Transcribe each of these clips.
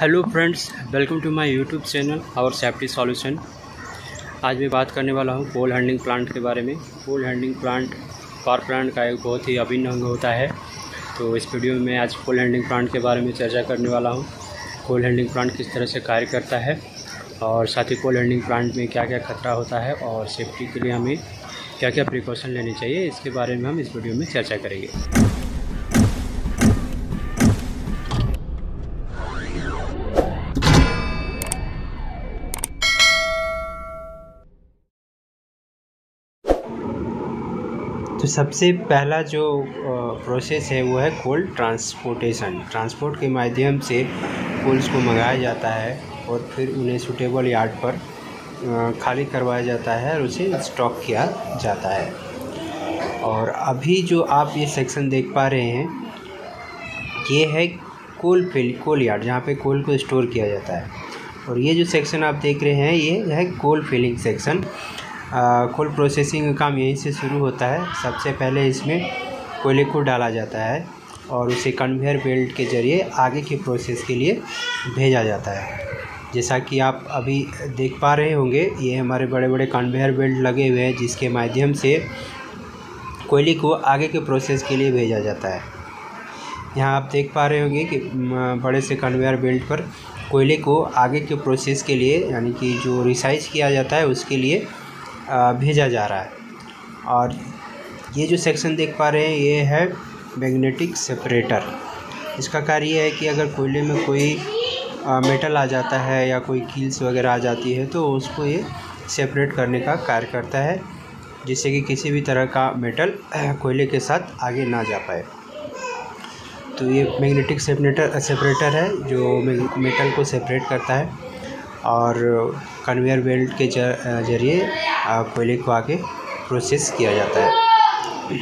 Hello friends, welcome to my YouTube channel our safety solution. आज मैं बात करने वाला हूँ कोल हैंडलिंग प्लांट के बारे में। Coal handling plant power plant का एक बहुत ही अभिन्न अंग होता है। तो इस वीडियो में आज कोल हैंडलिंग प्लांट के बारे में चर्चा करने वाला हूँ। कोल हैंडलिंग प्लांट किस तरह से कार्य करता है और साथ ही कोल हैंडलिंग प्लांट में क्या क्या खतरा होता है और सेफ्टी के लिए हमें क्या क्या प्रिकॉशन लेने चाहिए, इसके बारे में हम इस वीडियो में चर्चा करेंगे। तो सबसे पहला जो प्रोसेस है वो है कोल ट्रांसपोर्टेशन। ट्रांसपोर्ट के माध्यम से कोल्स को मंगाया जाता है और फिर उन्हें सूटेबल यार्ड पर खाली करवाया जाता है और उसे स्टॉक किया जाता है। और अभी जो आप ये सेक्शन देख पा रहे हैं ये है कोल यार्ड, जहाँ पे कोल को स्टोर किया जाता है। और ये जो सेक्शन आप देख रहे हैं ये है coal filling section. Coal processing का काम यहीं से शुरू होता है। सबसे पहले इसमें कोयले को डाला जाता है और उसे कन्वेयर बेल्ट के ज़रिए आगे की प्रोसेस के लिए भेजा जाता है। जैसा कि आप अभी देख पा रहे होंगे, ये हमारे बड़े बड़े कन्वेयर बेल्ट लगे हुए हैं जिसके माध्यम से कोयले को आगे के प्रोसेस के लिए भेजा जाता है। यहाँ आप देख पा रहे होंगे कि बड़े से कन्वेयर बेल्ट पर कोयले को आगे के प्रोसेस के लिए, यानी कि जो रिसाइज किया जाता है उसके लिए भेजा जा रहा है। और ये जो सेक्शन देख पा रहे हैं ये है मैग्नेटिक सेपरेटर। इसका कार्य ये है कि अगर कोयले में कोई मेटल आ जाता है या कोई कील्स वगैरह आ जाती है तो उसको ये सेपरेट करने का कार्य करता है, जिससे कि किसी भी तरह का मेटल कोयले के साथ आगे ना जा पाए। तो ये मैग्नेटिक सेपरेटर है जो मेटल को सेपरेट करता है और कन्वेयर बेल्ट के ज़रिए कोयले को आगे प्रोसेस किया जाता है।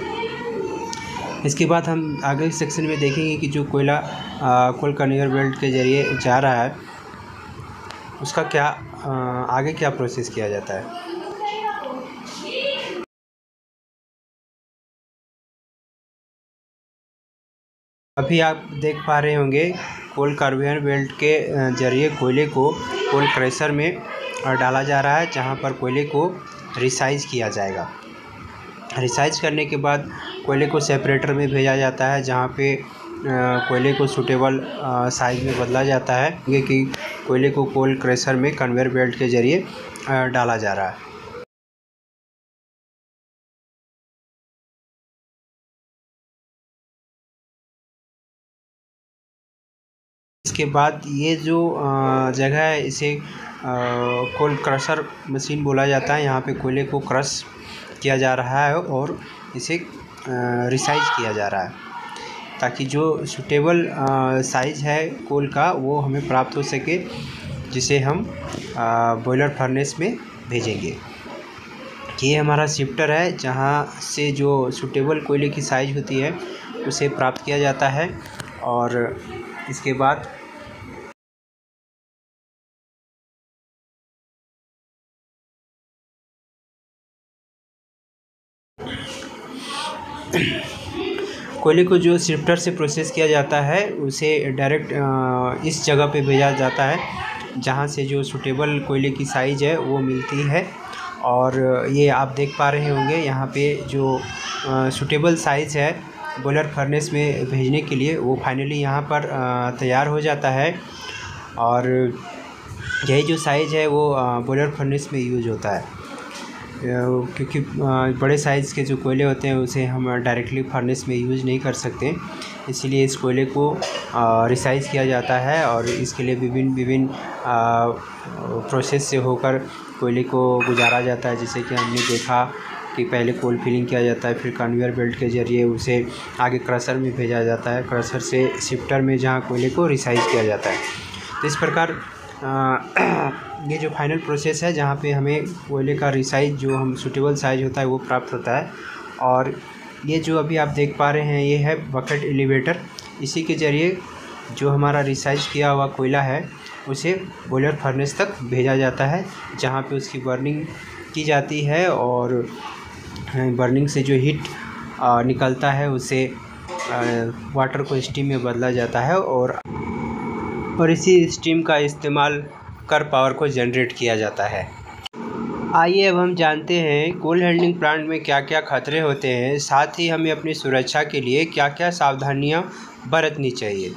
इसके बाद हम आगे सेक्शन में देखेंगे कि जो कोयला कोल कन्वेयर बेल्ट के ज़रिए जा रहा है उसका क्या आगे क्या प्रोसेस किया जाता है। अभी आप देख पा रहे होंगे कोल कन्वेयर बेल्ट के ज़रिए कोयले को कोल क्रशर में डाला जा रहा है, जहां पर कोयले को रिसाइज किया जाएगा। रिसाइज करने के बाद कोयले को सेपरेटर में भेजा जाता है, जहां पे कोयले को सूटेबल साइज़ में बदला जाता है कि कोयले को कोल क्रशर में कन्वेयर बेल्ट के ज़रिए डाला जा रहा है। इसके बाद ये जो जगह है इसे कोल क्रशर मशीन बोला जाता है। यहाँ पे कोयले को क्रश किया जा रहा है और इसे रिसाइज किया जा रहा है, ताकि जो सूटेबल साइज़ है कोल का वो हमें प्राप्त हो सके, जिसे हम बॉयलर फर्नेस में भेजेंगे। ये हमारा शिफ्टर है जहाँ से जो सूटेबल कोयले की साइज़ होती है उसे प्राप्त किया जाता है। और इसके बाद कोयले को जो शिफ्टर से प्रोसेस किया जाता है उसे डायरेक्ट इस जगह पे भेजा जाता है जहाँ से जो सूटेबल कोयले की साइज़ है वो मिलती है। और ये आप देख पा रहे होंगे यहाँ पे जो सूटेबल साइज़ है बॉयलर फर्नेस में भेजने के लिए वो फाइनली यहाँ पर तैयार हो जाता है। और यही जो साइज़ है वो बॉयलर फर्नेस में यूज होता है, क्योंकि बड़े साइज़ के जो कोयले होते हैं उसे हम डायरेक्टली फर्नेस में यूज़ नहीं कर सकते। इसलिए इस कोयले को रिसाइज़ किया जाता है और इसके लिए विभिन्न प्रोसेस से होकर कोयले को गुजारा जाता है। जैसे कि हमने देखा कि पहले कोल फिलिंग किया जाता है, फिर कन्वेयर बेल्ट के ज़रिए उसे आगे क्रशर में भेजा जाता है, क्रशर से शिफ्टर में जहाँ कोयले को रिसाइज़ किया जाता है। तो इस प्रकार ये जो फाइनल प्रोसेस है जहाँ पे हमें कोयले का रिसाइज जो हम सूटेबल साइज होता है वो प्राप्त होता है। और ये जो अभी आप देख पा रहे हैं ये है बकेट एलिवेटर। इसी के ज़रिए जो हमारा रिसाइज किया हुआ कोयला है उसे बॉयलर फर्नेस तक भेजा जाता है, जहाँ पे उसकी बर्निंग की जाती है और बर्निंग से जो हीट निकलता है उसे वाटर को स्टीम में बदला जाता है और और इसी स्टीम का इस्तेमाल कर पावर को जनरेट किया जाता है। आइए अब हम जानते हैं कोल हैंडलिंग प्लांट में क्या क्या खतरे होते हैं, साथ ही हमें अपनी सुरक्षा के लिए क्या क्या सावधानियां बरतनी चाहिए।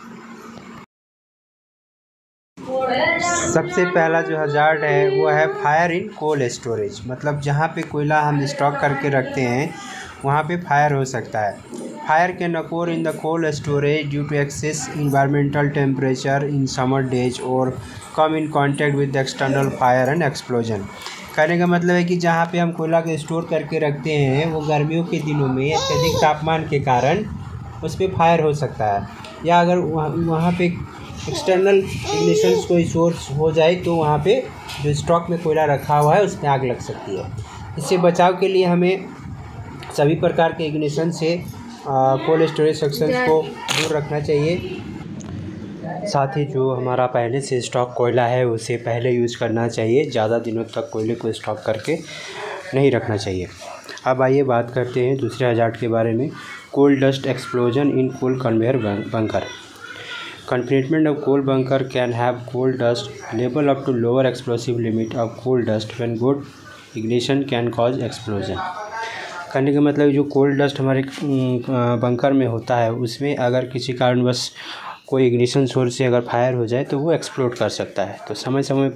सबसे पहला जो हजार्ड है वो है फायर इन कोल स्टोरेज, मतलब जहाँ पे कोयला हम स्टॉक करके रखते हैं वहाँ पे फायर हो सकता है। Fire can occur in the coal storage due to excess environmental temperature in summer days और come in contact with external fire and explosion. कहने का मतलब है कि जहाँ पे हम कोयला को स्टोर करके रखते हैं वो गर्मियों के दिनों में अत्यधिक तापमान के कारण उस पर फायर हो सकता है, या अगर वहाँ पे एक्सटर्नल इग्निशन कोई सोर्स हो जाए तो वहाँ पे जो स्टॉक में कोयला रखा हुआ है उसमें आग लग सकती है। इससे बचाव के लिए हमें सभी प्रकार के इग्निशन से कोल्ड स्टोरेज सेक्शंस को दूर रखना चाहिए। साथ ही जो हमारा पहले से स्टॉक कोयला है उसे पहले यूज़ करना चाहिए, ज़्यादा दिनों तक कोयले को स्टॉक करके नहीं रखना चाहिए। अब आइए बात करते हैं दूसरे हजार्ड के बारे में, coal dust explosion in coal conveyor bunker. Confinement of coal bunker can have coal dust level up to lower explosive limit of coal dust when good ignition can cause explosion। कहने का मतलब जो कोल dust हमारे bunker में होता है उसमें अगर किसी कारणवश कोई इग्निशन सोर्स से अगर फायर हो जाए तो वो एक्सप्लोड कर सकता है। तो समय समय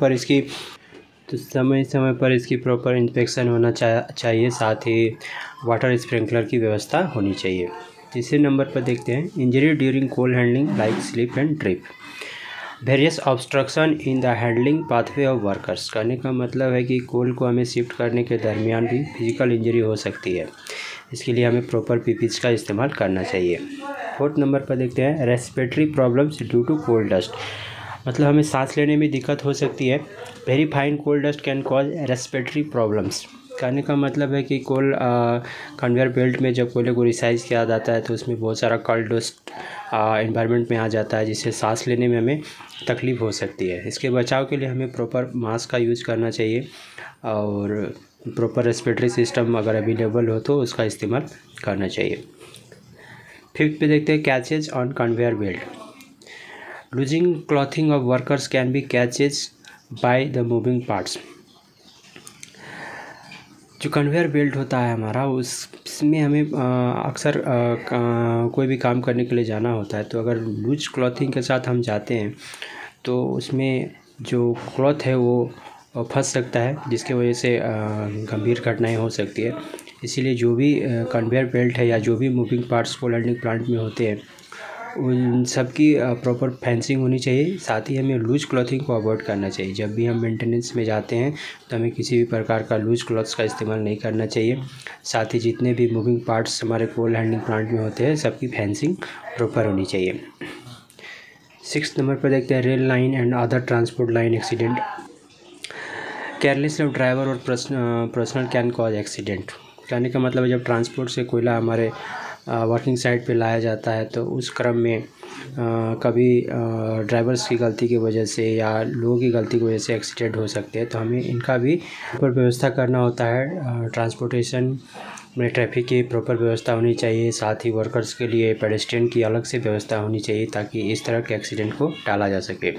पर इसकी प्रॉपर इंस्पेक्शन होना चाहिए, साथ ही वाटर स्प्रिंकलर की व्यवस्था होनी चाहिए। तीसरे नंबर पर देखते हैं injury during coal handling like slip and trip, various obstruction in the handling pathway of workers. कहने का मतलब है कि कोल को हमें शिफ्ट करने के दरमियान भी फिजिकल इंजरी हो सकती है, इसके लिए हमें प्रॉपर पीपीज का इस्तेमाल करना चाहिए। फोर्थ नंबर पर देखते हैं respiratory problems due to coal dust, मतलब हमें सांस लेने में दिक्कत हो सकती है। Very fine coal dust can cause respiratory problems. कहने का मतलब है कि कोल कन्वेयर बेल्ट में जब कोयले को रिसाइज किया जाता है तो उसमें बहुत सारा कोल डस्ट एनवायरनमेंट में आ जाता है, जिससे सांस लेने में हमें तकलीफ़ हो सकती है। इसके बचाव के लिए हमें प्रॉपर मास्क का यूज़ करना चाहिए और प्रॉपर रेस्पिरेटरी सिस्टम अगर अवेलेबल हो तो उसका इस्तेमाल करना चाहिए। फिफ्थ पे देखते हैं catches on conveyor belt, loosing clothing of workers can be catches by the moving parts. जो कन्वेयर बेल्ट होता है हमारा उसमें हमें अक्सर कोई भी काम करने के लिए जाना होता है, तो अगर लूज क्लॉथिंग के साथ हम जाते हैं तो उसमें जो क्लॉथ है वो फंस सकता है, जिसकी वजह से गंभीर घटनाएं हो सकती है। इसीलिए जो भी कन्वेयर बेल्ट है या जो भी moving parts coal handling plant में होते हैं उन सब की प्रॉपर फेंसिंग होनी चाहिए। साथ ही हमें लूज क्लॉथिंग को अवॉइड करना चाहिए। जब भी हम मेंटेनेंस में जाते हैं तो हमें किसी भी प्रकार का लूज क्लॉथ्स का इस्तेमाल नहीं करना चाहिए। साथ ही जितने भी मूविंग पार्ट्स हमारे कोल हैंडलिंग प्लांट में होते हैं सबकी फेंसिंग प्रॉपर होनी चाहिए। 6 नंबर पर देखते हैं rail line and other transport line accident, careless of driver और पर्सनल कैन कॉज एक्सीडेंट। कहने का मतलब जब ट्रांसपोर्ट से कोयला हमारे वर्किंग साइट पे लाया जाता है तो उस क्रम में कभी ड्राइवर्स की गलती की वजह से या लोगों की गलती की वजह से एक्सीडेंट हो सकते हैं, तो हमें इनका भी प्रॉपर व्यवस्था करना होता है। ट्रांसपोर्टेशन में ट्रैफिक की प्रॉपर व्यवस्था होनी चाहिए, साथ ही वर्कर्स के लिए पेडेस्ट्रियन की अलग से व्यवस्था होनी चाहिए ताकि इस तरह के एक्सीडेंट को टाला जा सके।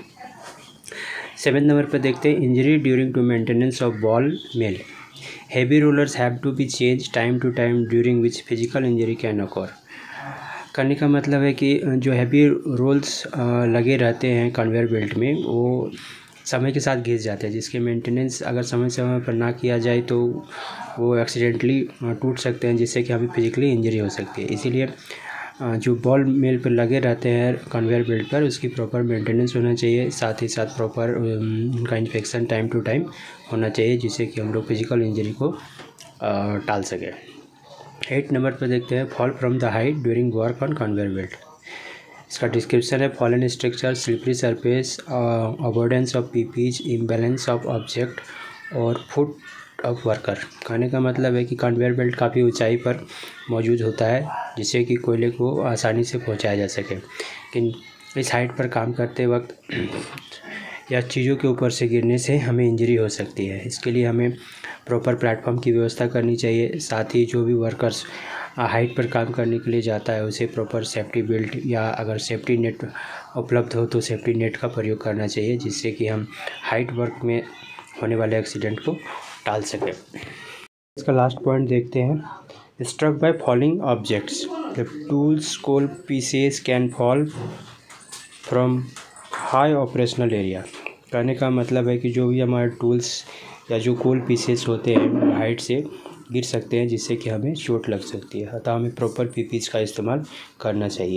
7 नंबर पर देखते हैं injury during to maintenance of ball mill, heavy rollers have to be changed time to time during which physical injury can occur। करने का मतलब है कि जो हैवी रोल्स लगे रहते हैं कन्वेयर बेल्ट में वो समय के साथ घिस जाते हैं, जिसके मेंटेनेंस अगर समय समय पर ना किया जाए तो वो एक्सीडेंटली टूट सकते हैं, जिससे कि हमें फिजिकली इंजरी हो सकती है। इसीलिए जो बॉल मिल पर लगे रहते हैं कन्वेयर बेल्ट पर उसकी प्रॉपर मेंटेनेंस होना चाहिए, साथ ही साथ प्रॉपर उनका इंस्पेक्शन टाइम टू टाइम होना चाहिए, जिससे कि हम लोग फिजिकल इंजरी को टाल सकें। 8 नंबर पर देखते हैं fall from the height during work on conveyor belt. इसका डिस्क्रिप्शन है fallen structure, slippery surface, avoidance of PPEs, imbalance of object और फुट ऑफ वर्कर। कहने का मतलब है कि कन्वेयर बेल्ट काफ़ी ऊंचाई पर मौजूद होता है जिससे कि कोयले को आसानी से पहुंचाया जा सके, लेकिन इस हाइट पर काम करते वक्त या चीज़ों के ऊपर से गिरने से हमें इंजरी हो सकती है। इसके लिए हमें प्रॉपर प्लेटफॉर्म की व्यवस्था करनी चाहिए। साथ ही जो भी वर्कर्स हाइट पर काम करने के लिए जाता है उसे प्रॉपर सेफ्टी बेल्ट या अगर सेफ्टी नेट उपलब्ध हो तो सेफ्टी नेट का प्रयोग करना चाहिए, जिससे कि हम हाइट वर्क में होने वाले एक्सीडेंट को टाल सकें। इसका लास्ट पॉइंट देखते हैं, struck by falling objects, the tools coal pieces can fall from high operational area. कहने का मतलब है कि जो भी हमारे टूल्स या जो कोल पीसेस होते हैं हाइट से गिर सकते हैं, जिससे कि हमें चोट लग सकती है, अतः हमें प्रॉपर पीपीज का इस्तेमाल करना चाहिए।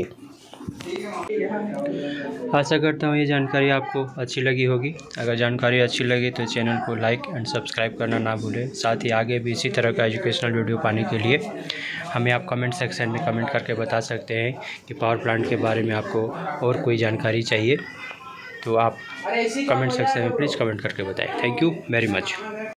आशा करता हूँ ये जानकारी आपको अच्छी लगी होगी। अगर जानकारी अच्छी लगी तो चैनल को लाइक एंड सब्सक्राइब करना ना भूलें। साथ ही आगे भी इसी तरह का एजुकेशनल वीडियो पाने के लिए हमें आप कमेंट सेक्शन में कमेंट करके बता सकते हैं कि पावर प्लांट के बारे में आपको और कोई जानकारी चाहिए तो आप कमेंट सेक्शन में प्लीज़ कमेंट करके बताएं। Thank you very much.